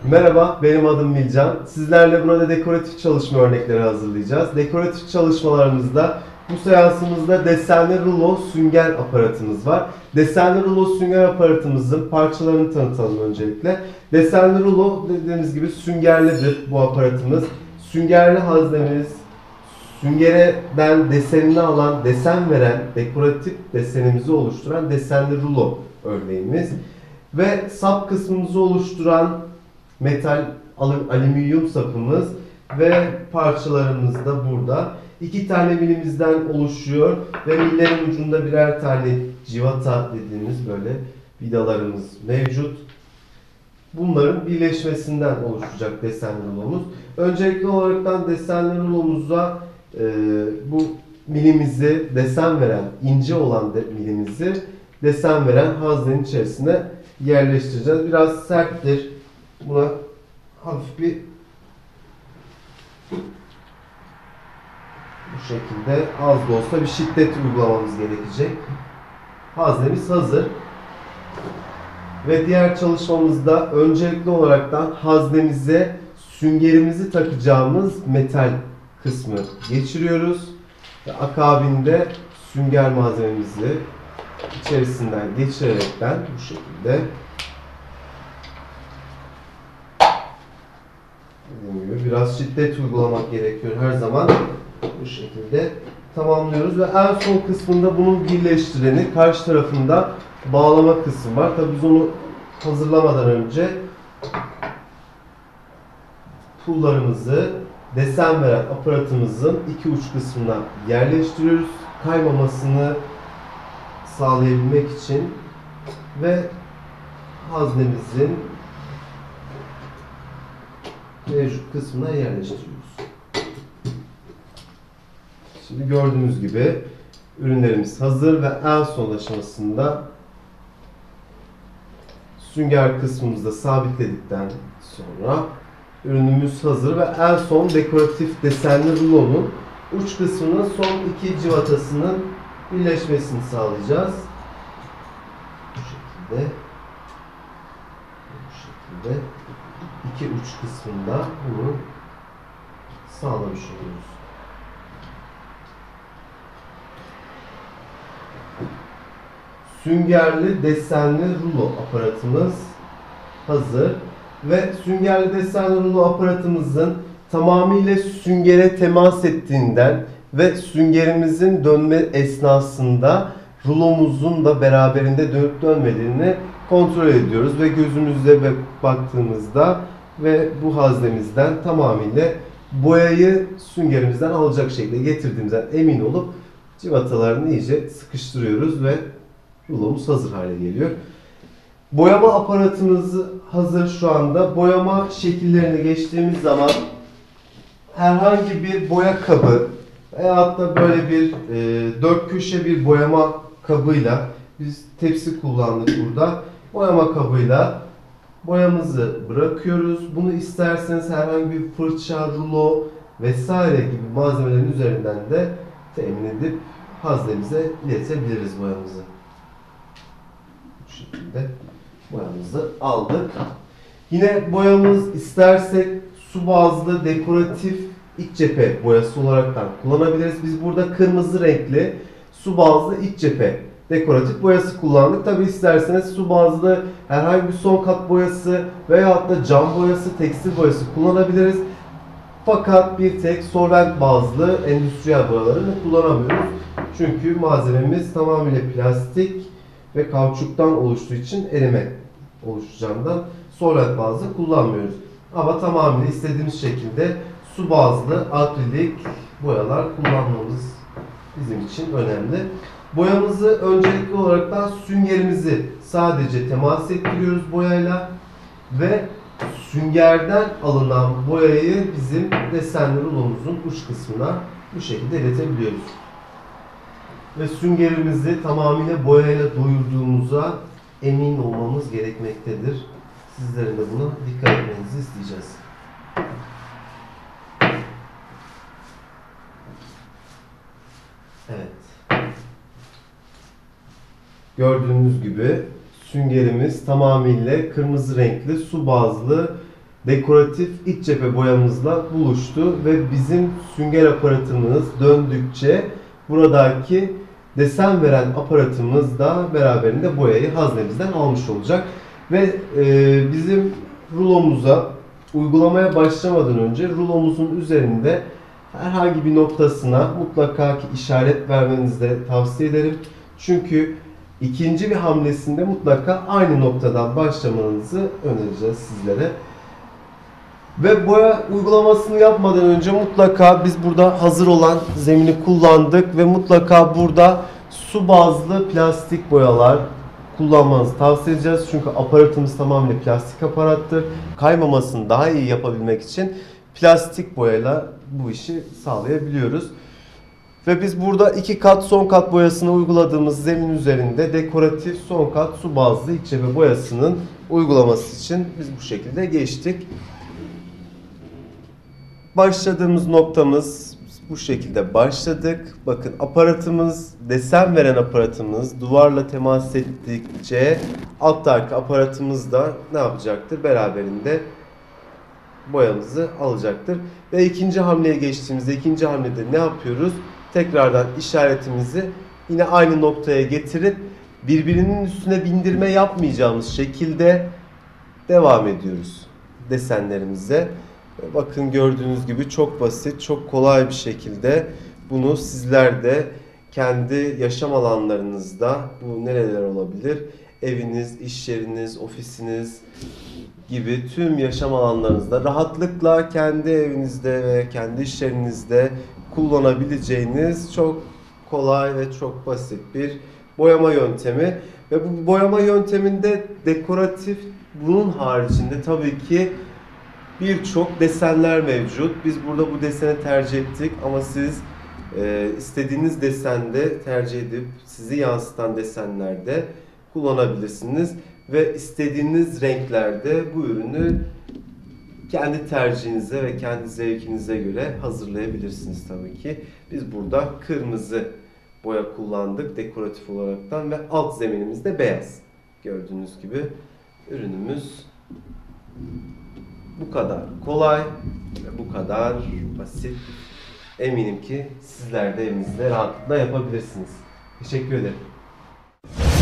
Merhaba, benim adım Milcan. Sizlerle burada dekoratif çalışma örnekleri hazırlayacağız. Dekoratif çalışmalarımızda, bu seansımızda desenli rulo sünger aparatımız var. Desenli rulo sünger aparatımızın parçalarını tanıtalım öncelikle. Desenli rulo dediğimiz gibi süngerlidir bu aparatımız. Süngerli haznemiz, süngerden desenini alan, desen veren, dekoratif desenimizi oluşturan desenli rulo örneğimiz. Ve sap kısmımızı oluşturan metal alüminyum sapımız ve parçalarımız da burada. 2 tane milimizden oluşuyor ve millerin ucunda birer tane civata dediğimiz böyle vidalarımız mevcut. Bunların birleşmesinden oluşacak desenli rulomuz. Öncelikli olarak desenli rulomuza bu milimizi desen veren, ince olan milimizi desen veren haznenin içerisine yerleştireceğiz. Biraz serttir. Buna hafif bir bu şekilde az da olsa bir şiddet uygulamamız gerekecek. Haznemiz hazır. Ve diğer çalışmamızda öncelikli olaraktan haznemize süngerimizi takacağımız metal kısmı geçiriyoruz. Ve akabinde sünger malzememizi içerisinden geçirerekten bu şekilde biraz şiddet uygulamak gerekiyor her zaman. Bu şekilde tamamlıyoruz ve en son kısmında bunun birleştireni karşı tarafında bağlama kısmı var. Tabii biz onu hazırlamadan önce pullarımızı desen veren aparatımızın iki uç kısmına yerleştiriyoruz. Kaymamasını sağlayabilmek için ve haznemizin mevcut kısmına yerleştiriyoruz. Şimdi gördüğünüz gibi ürünlerimiz hazır ve en son aşamasında sünger kısmımızda sabitledikten sonra ürünümüz hazır ve en son dekoratif desenli rulonun uç kısmının son iki civatasının birleşmesini sağlayacağız. Bu şekilde. İki uç kısmında bunu sağlamış oluyoruz. Süngerli desenli rulo aparatımız hazır ve süngerli desenli rulo aparatımızın tamamıyla süngere temas ettiğinden ve süngerimizin dönme esnasında rulomuzun da beraberinde dönüp dönmediğini kontrol ediyoruz ve gözümüzle baktığımızda ve bu haznemizden tamamıyla boyayı süngerimizden alacak şekilde getirdiğimizden emin olup civatalarını iyice sıkıştırıyoruz ve rulomuz hazır hale geliyor. Boyama aparatımız hazır şu anda. Boyama şekillerini geçtiğimiz zaman herhangi bir boya kabı veyahut da böyle bir dört köşe bir boyama kabıyla, biz tepsi kullandık burada. Boyama kabıyla boyamızı bırakıyoruz. Bunu isterseniz herhangi bir fırça, rulo vesaire gibi malzemelerin üzerinden de temin edip haznemize iletebiliriz boyamızı. Bu şekilde boyamızı aldık. Yine boyamız istersek su bazlı dekoratif iç cephe boyası olarak da kullanabiliriz. Biz burada kırmızı renkli su bazlı iç cephe dekoratif boyası kullandık. Tabi isterseniz su bazlı herhangi bir son kat boyası veyahut da cam boyası, tekstil boyası kullanabiliriz. Fakat bir tek solvent bazlı endüstriyel boyalarını kullanamıyoruz. Çünkü malzememiz tamamıyla plastik ve kauçuktan oluştuğu için erime oluşacağından solvent bazlı kullanmıyoruz. Ama tamamıyla istediğimiz şekilde su bazlı akrilik boyalar kullanmamız bizim için önemli. Boyamızı öncelikli olarak süngerimizi sadece temas ettiriyoruz boyayla ve süngerden alınan boyayı bizim desenli rulomuzun uç kısmına bu şekilde iletebiliyoruz. Ve süngerimizi tamamıyla boyayla doyurduğumuza emin olmamız gerekmektedir. Sizlerin de buna dikkat etmenizi isteyeceğiz. Evet. Gördüğünüz gibi süngerimiz tamamıyla kırmızı renkli su bazlı dekoratif iç cephe boyamızla buluştu ve bizim sünger aparatımız döndükçe buradaki desen veren aparatımız da beraberinde boyayı haznemizden almış olacak. Ve bizim rulomuza uygulamaya başlamadan önce rulomuzun üzerinde herhangi bir noktasına mutlaka ki işaret vermenizi de tavsiye ederim. Çünkü ikinci bir hamlesinde mutlaka aynı noktadan başlamanızı önereceğiz sizlere. Ve boya uygulamasını yapmadan önce mutlaka biz burada hazır olan zemini kullandık ve mutlaka burada su bazlı plastik boyalar kullanmanızı tavsiye edeceğiz. Çünkü aparatımız tamamen plastik aparattır. Kaymamasını daha iyi yapabilmek için plastik boyayla bu işi sağlayabiliyoruz. Ve biz burada 2 kat son kat boyasını uyguladığımız zemin üzerinde dekoratif son kat su bazlı iç cephe boyasının uygulaması için biz bu şekilde geçtik. Başladığımız noktamız bu şekilde başladık. Bakın aparatımız, desen veren aparatımız duvarla temas ettikçe alttaki aparatımız da ne yapacaktır? Beraberinde boyamızı alacaktır. Ve ikinci hamleye geçtiğimizde ikinci hamlede ne yapıyoruz? Tekrardan işaretimizi yine aynı noktaya getirip birbirinin üstüne bindirme yapmayacağımız şekilde devam ediyoruz desenlerimize. Bakın gördüğünüz gibi çok basit, çok kolay bir şekilde bunu sizler de kendi yaşam alanlarınızda, bu nereler olabilir? Eviniz, iş yeriniz, ofisiniz gibi tüm yaşam alanlarınızda rahatlıkla kendi evinizde ve kendi iş yerinizde kullanabileceğiniz çok kolay ve çok basit bir boyama yöntemi. Ve bu boyama yönteminde dekoratif, bunun haricinde tabii ki birçok desenler mevcut. Biz burada bu deseni tercih ettik ama siz istediğiniz desende tercih edip sizi yansıtan desenlerde kullanabilirsiniz. Ve istediğiniz renklerde bu ürünü kendi tercihinize ve kendi zevkinize göre hazırlayabilirsiniz tabii ki. Biz burada kırmızı boya kullandık dekoratif olaraktan ve alt zeminimiz de beyaz. Gördüğünüz gibi ürünümüz bu kadar kolay ve bu kadar basit. Eminim ki sizler de evinizde rahatlıkla yapabilirsiniz. Teşekkür ederim.